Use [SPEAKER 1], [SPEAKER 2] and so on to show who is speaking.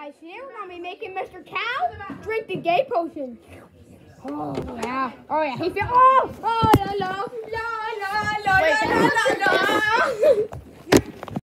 [SPEAKER 1] guys, today we're going to be making Mr. Cow drink the gay potion. Oh, yeah. Oh, yeah. He feels... Oh, la, la, la, la, la, la, la, la, la.